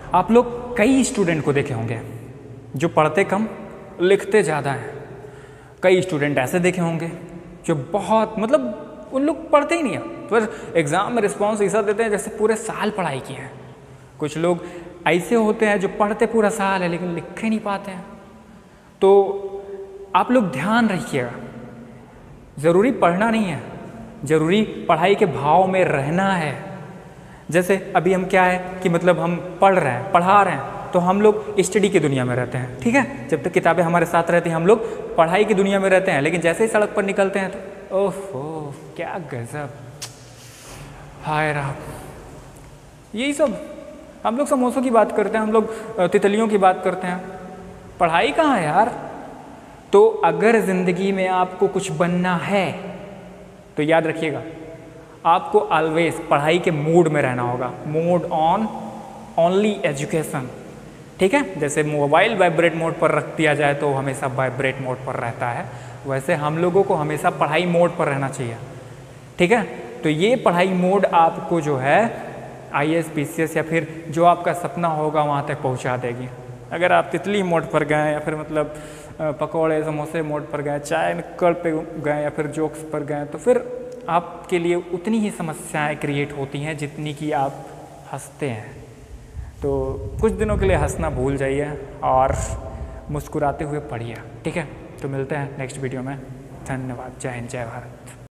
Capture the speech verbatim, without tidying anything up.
आप लोग कई स्टूडेंट को देखे होंगे जो पढ़ते कम लिखते ज़्यादा हैं। कई स्टूडेंट ऐसे देखे होंगे जो बहुत मतलब उन लोग पढ़ते ही नहीं है, पर एग्ज़ाम में रिस्पॉन्स ऐसा देते हैं जैसे पूरे साल पढ़ाई की है। कुछ लोग ऐसे होते हैं जो पढ़ते पूरा साल है लेकिन लिख ही नहीं पाते हैं। तो आप लोग ध्यान रखिएगा, ज़रूरी पढ़ना नहीं है, ज़रूरी पढ़ाई के भाव में रहना है। जैसे अभी हम क्या है कि मतलब हम पढ़ रहे हैं, पढ़ा रहे हैं, तो हम लोग स्टडी की दुनिया में रहते हैं, ठीक है। जब तक किताबें हमारे साथ रहती हैं हम लोग पढ़ाई की दुनिया में रहते हैं, लेकिन जैसे ही सड़क पर निकलते हैं तो ओहो क्या गजब, हाय राम। यही सब हम लोग समोसों की बात करते हैं, हम लोग तितलियों की बात करते हैं, पढ़ाई कहाँ है यार। तो अगर ज़िंदगी में आपको कुछ बनना है तो याद रखिएगा, आपको ऑलवेज पढ़ाई के मूड में रहना होगा, मूड ऑन ओनली एजुकेशन, ठीक है। जैसे मोबाइल वाइब्रेट मोड पर रख दिया जाए तो हमेशा वाइब्रेट मोड पर रहता है, वैसे हम लोगों को हमेशा पढ़ाई मोड पर रहना चाहिए, ठीक है। तो ये पढ़ाई मोड आपको जो है I A S P C S या फिर जो आपका सपना होगा वहाँ तक पहुँचा देगी। अगर आप तितली मोड पर गए या फिर मतलब पकौड़े समोसे मोड पर गए, चाय निकल पे गए या फिर जोक्स पर गए, तो फिर आपके लिए उतनी ही समस्याएं क्रिएट होती हैं जितनी कि आप हंसते हैं। तो कुछ दिनों के लिए हंसना भूल जाइए और मुस्कुराते हुए पढ़िए, ठीक है। तो मिलते हैं नेक्स्ट वीडियो में। धन्यवाद। जय हिंद, जय भारत।